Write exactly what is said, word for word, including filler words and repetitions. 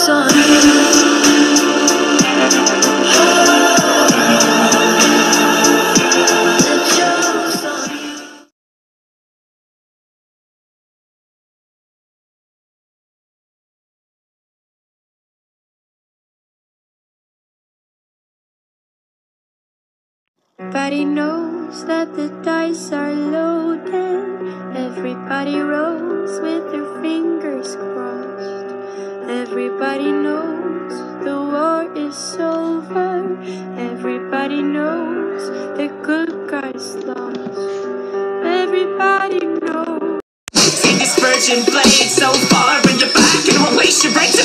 joke's on you. Everybody knows that the dice are loaded. Everybody rolls with their fingers crossed. Everybody knows the war is over. Everybody knows the good guys lost. Everybody knows. Take this virgin blade so far in your back, and I'll waste your brains.